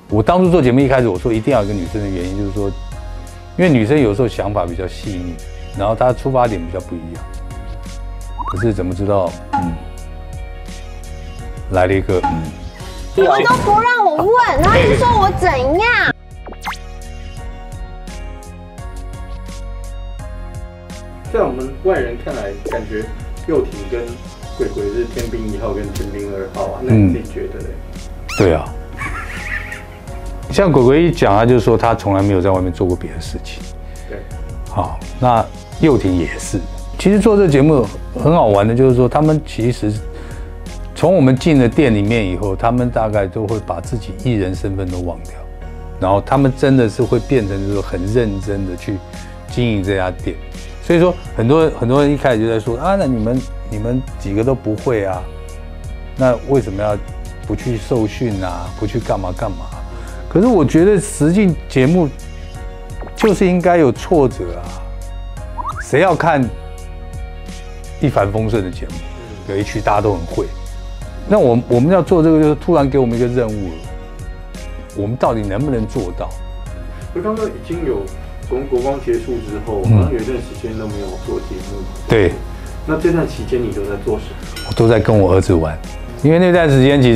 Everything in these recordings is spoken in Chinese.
我当初做节目一开始我说一定要有一个女生的原因，就是说，因为女生有时候想法比较细腻，然后她出发点比较不一样。可是怎么知道，来了一个你们都不让我问，然后你说我怎样？ 在我们外人看来，感觉佑廷跟鬼鬼是天兵1号跟天兵2号啊，那你自己觉得嘞？ 对啊，像鬼鬼一讲，他就说他从来没有在外面做过别的事情。 对， 好，那佑廷也是。其实做这个节目很好玩的，就是说他们其实从我们进了店里面以后，他们大概都会把自己艺人身份都忘掉，然后他们真的是会变成就是很认真的去经营这家店。所以说很多人一开始就在说啊，那你们几个都不会啊，那为什么要不去受训啊，不去干嘛？可是我觉得实境节目就是应该有挫折啊，谁要看一帆风顺的节目？有一区大家都很会，那我们要做这个，就是突然给我们一个任务了，我们到底能不能做到？ 我刚刚已经有国光结束之后，好像有一段时间都没有做节目。 对。 那这段期间你都在做什么？ 我都在跟我儿子玩，因为那段时间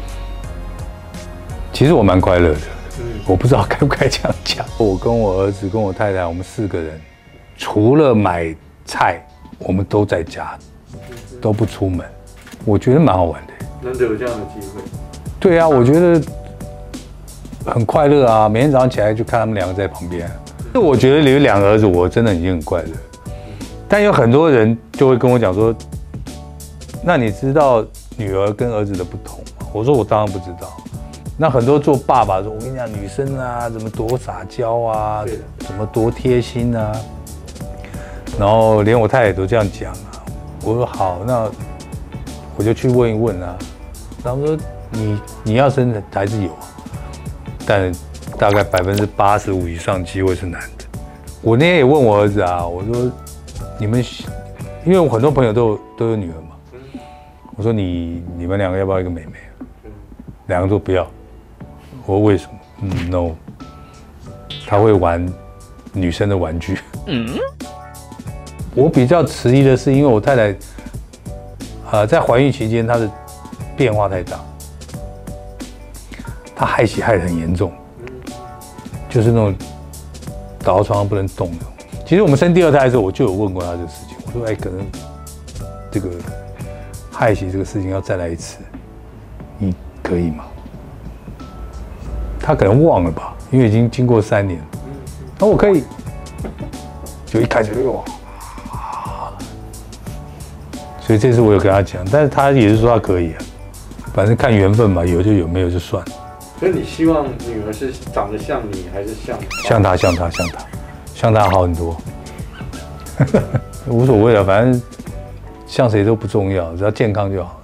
其实我蛮快乐的。我不知道该不该这样讲。我跟我儿子跟我太太，我们4个人，除了买菜，我们都在家，都不出门。我觉得蛮好玩的。 难得有这样的机会。 对啊，我觉得很快乐啊！每天早上起来就看他们2个在旁边。我觉得有2个儿子，我真的已经很快乐。但有很多人就会跟我讲说，那你知道女儿跟儿子的不同吗？我说我当然不知道。那很多做爸爸说，我跟你讲，女生啊，怎么多撒娇啊，怎么多贴心啊，然后连我太太都这样讲啊。我说好，那我就去问一问啊。他们说你要生孩子有啊，但大概85%以上机会是男的。我那天也问我儿子啊，我说你们，因为我很多朋友都有女儿嘛，我说你们2个要不要一个妹妹？2个说不要。我说为什么？No， 他会玩女生的玩具。我比较迟疑的是，因为我太太，在怀孕期间她的变化太大，她害喜害得很严重，就是那种倒到床上不能动的。其实我们生第2胎的时候，我就有问过她这个事情，我说可能这个害喜这个事情要再来一次，你可以吗？她可能忘了吧，因为已经经过3年。那我可以，就一开始就哇。所以这次我有跟他讲，但是他也是说他可以啊，反正看缘分嘛，有就有，没有就算了。 所以你希望女儿是长得像你，还是像他好很多，无所谓了，反正像谁都不重要，只要健康就好。